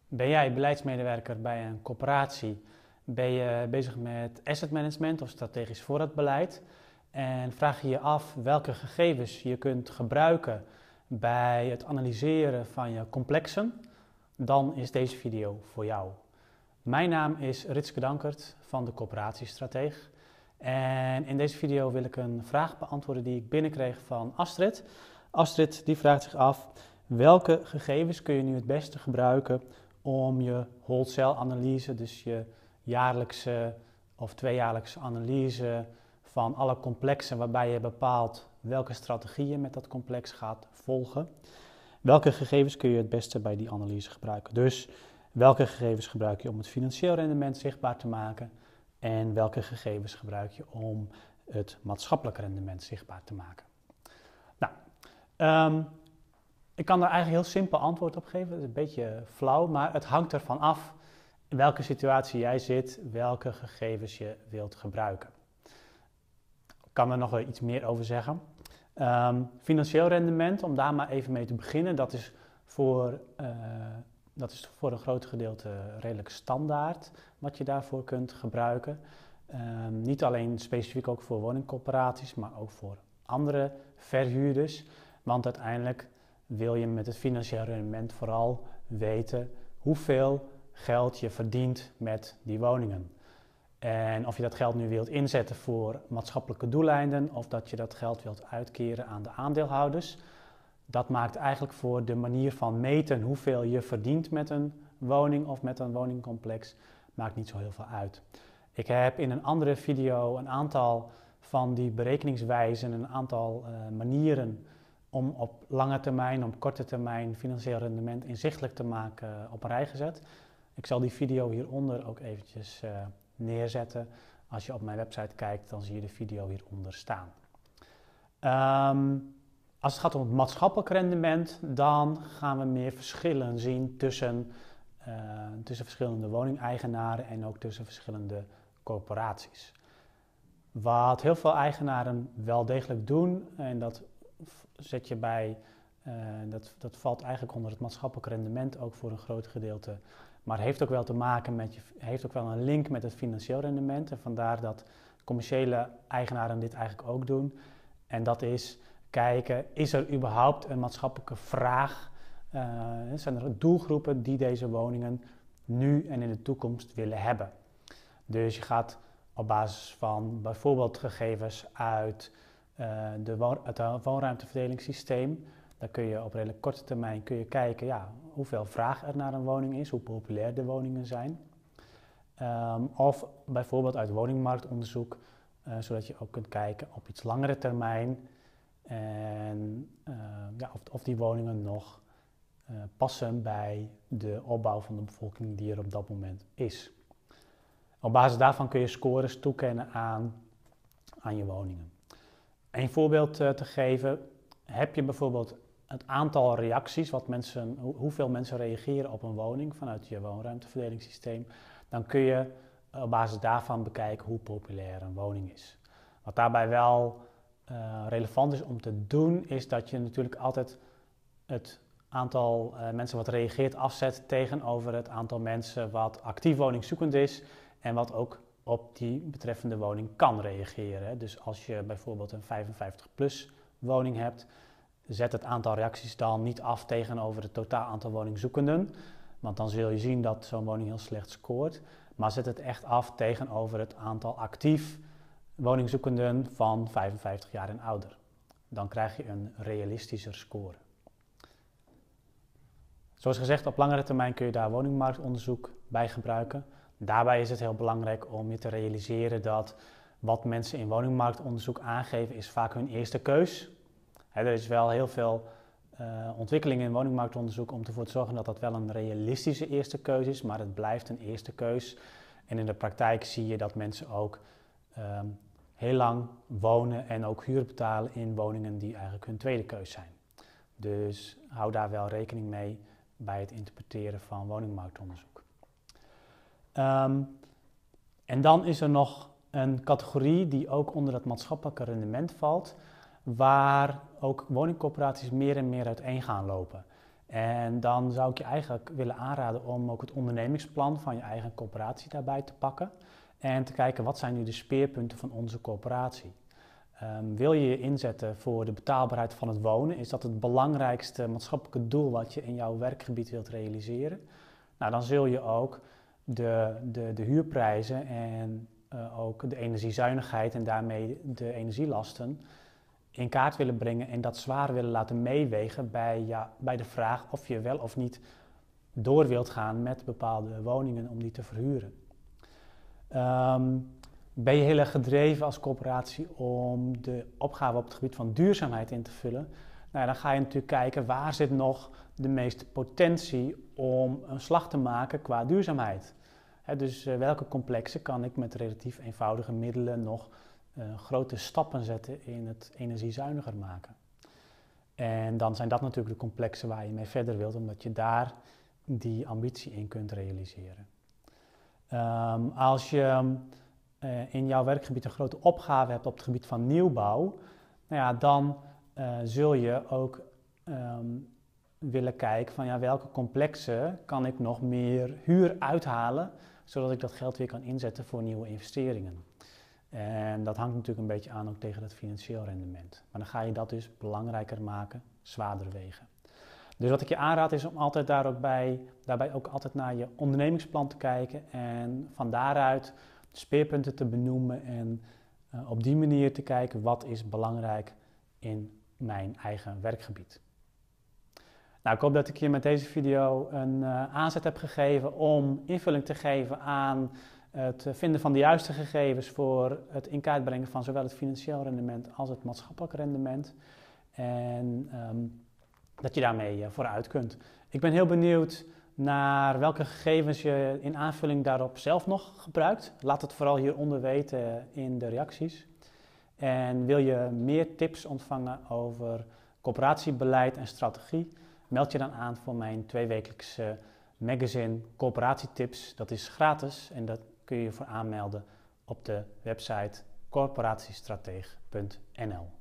Ben jij beleidsmedewerker bij een corporatie? Ben je bezig met asset management of strategisch voorraadbeleid? En vraag je je af welke gegevens je kunt gebruiken bij het analyseren van je complexen? Dan is deze video voor jou. Mijn naam is Ritske Dankert van de Corporatiestrateeg. En in deze video wil ik een vraag beantwoorden die ik binnenkreeg van Astrid. Astrid die vraagt zich af: welke gegevens kun je nu het beste gebruiken om je wholesale analyse, dus je jaarlijkse of tweejaarlijkse analyse van alle complexen waarbij je bepaalt welke strategie je met dat complex gaat volgen. Welke gegevens kun je het beste bij die analyse gebruiken? Dus welke gegevens gebruik je om het financieel rendement zichtbaar te maken en welke gegevens gebruik je om het maatschappelijk rendement zichtbaar te maken? Nou, ik kan daar eigenlijk heel simpel antwoord op geven. Het is een beetje flauw, maar het hangt ervan af in welke situatie jij zit, welke gegevens je wilt gebruiken. Ik kan er nog wel iets meer over zeggen. Financieel rendement, om daar maar even mee te beginnen, dat is voor een groot gedeelte redelijk standaard wat je daarvoor kunt gebruiken. Niet alleen specifiek ook voor woningcorporaties, maar ook voor andere verhuurders. Want uiteindelijk wil je met het financieel rendement vooral weten hoeveel geld je verdient met die woningen. En of je dat geld nu wilt inzetten voor maatschappelijke doeleinden of dat je dat geld wilt uitkeren aan de aandeelhouders. Dat maakt eigenlijk voor de manier van meten hoeveel je verdient met een woning of met een woningcomplex, maakt niet zo heel veel uit. Ik heb in een andere video een aantal van die berekeningswijzen, een aantal manieren om op lange termijn, op korte termijn financieel rendement inzichtelijk te maken op een rij gezet. Ik zal die video hieronder ook eventjes neerzetten. Als je op mijn website kijkt, dan zie je de video hieronder staan. Als het gaat om het maatschappelijk rendement, dan gaan we meer verschillen zien tussen verschillende woningeigenaren en ook tussen verschillende corporaties. Wat heel veel eigenaren wel degelijk doen, en dat zet je bij, dat valt eigenlijk onder het maatschappelijk rendement ook voor een groot gedeelte, maar heeft ook wel te maken heeft ook wel een link met het financieel rendement en vandaar dat commerciële eigenaren dit eigenlijk ook doen. En dat is kijken, is er überhaupt een maatschappelijke vraag? Zijn er doelgroepen die deze woningen nu en in de toekomst willen hebben? Dus je gaat op basis van bijvoorbeeld gegevens uit het woonruimteverdelingssysteem. Dan kun je op redelijk korte termijn kijken hoeveel vraag er naar een woning is, hoe populair de woningen zijn. Of bijvoorbeeld uit woningmarktonderzoek, zodat je ook kunt kijken op iets langere termijn en of die woningen nog passen bij de opbouw van de bevolking die er op dat moment is. Op basis daarvan kun je scores toekennen aan je woningen. Een voorbeeld te geven, heb je bijvoorbeeld het aantal reacties, hoeveel mensen reageren op een woning vanuit je woonruimteverdelingssysteem, dan kun je op basis daarvan bekijken hoe populair een woning is. Wat daarbij wel relevant is om te doen, is dat je natuurlijk altijd het aantal mensen wat reageert afzet tegenover het aantal mensen wat actief woningzoekend is en wat ook op die betreffende woning kan reageren. Dus als je bijvoorbeeld een 55+ woning hebt, zet het aantal reacties dan niet af tegenover het totaal aantal woningzoekenden, want dan zul je zien dat zo'n woning heel slecht scoort, maar zet het echt af tegenover het aantal actief woningzoekenden van 55 jaar en ouder. Dan krijg je een realistischer score. Zoals gezegd, op langere termijn kun je daar woningmarktonderzoek bij gebruiken. Daarbij is het heel belangrijk om je te realiseren dat wat mensen in woningmarktonderzoek aangeven is vaak hun eerste keus. Er is wel heel veel ontwikkeling in woningmarktonderzoek om ervoor te zorgen dat dat wel een realistische eerste keus is, maar het blijft een eerste keus. En in de praktijk zie je dat mensen ook heel lang wonen en ook huur betalen in woningen die eigenlijk hun tweede keus zijn. Dus hou daar wel rekening mee bij het interpreteren van woningmarktonderzoek. En dan is er nog een categorie die ook onder het maatschappelijke rendement valt, waar ook woningcorporaties meer en meer uiteen gaan lopen. En dan zou ik je eigenlijk willen aanraden om ook het ondernemingsplan van je eigen coöperatie daarbij te pakken. En te kijken wat zijn nu de speerpunten van onze coöperatie. Wil je je inzetten voor de betaalbaarheid van het wonen? Is dat het belangrijkste maatschappelijke doel wat je in jouw werkgebied wilt realiseren? Nou, dan zul je ook de huurprijzen en ook de energiezuinigheid en daarmee de energielasten in kaart willen brengen en dat zwaar willen laten meewegen bij de vraag of je wel of niet door wilt gaan met bepaalde woningen om die te verhuren. Ben je heel erg gedreven als coöperatie om de opgave op het gebied van duurzaamheid in te vullen? Nou, dan ga je natuurlijk kijken waar zit nog de meeste potentie om een slag te maken qua duurzaamheid. Dus welke complexen kan ik met relatief eenvoudige middelen nog grote stappen zetten in het energiezuiniger maken. En dan zijn dat natuurlijk de complexen waar je mee verder wilt, omdat je daar die ambitie in kunt realiseren. Als je in jouw werkgebied een grote opgave hebt op het gebied van nieuwbouw, nou ja, dan zul je ook willen kijken van ja, welke complexen kan ik nog meer huur uithalen, zodat ik dat geld weer kan inzetten voor nieuwe investeringen. En dat hangt natuurlijk een beetje aan ook tegen het financieel rendement. Maar dan ga je dat dus belangrijker maken, zwaarder wegen. Dus wat ik je aanraad is om altijd daarbij ook altijd naar je ondernemingsplan te kijken en van daaruit de speerpunten te benoemen en op die manier te kijken wat is belangrijk in mijn eigen werkgebied. Nou, ik hoop dat ik je met deze video een aanzet heb gegeven om invulling te geven aan het vinden van de juiste gegevens voor het in kaart brengen van zowel het financieel rendement als het maatschappelijk rendement. En dat je daarmee vooruit kunt. Ik ben heel benieuwd naar welke gegevens je in aanvulling daarop zelf nog gebruikt. Laat het vooral hieronder weten in de reacties. En wil je meer tips ontvangen over coöperatiebeleid en strategie? Meld je dan aan voor mijn 2-wekelijkse magazine Coöperatietips. Dat is gratis en dat kun je voor aanmelden op de website corporatiestratege.nl.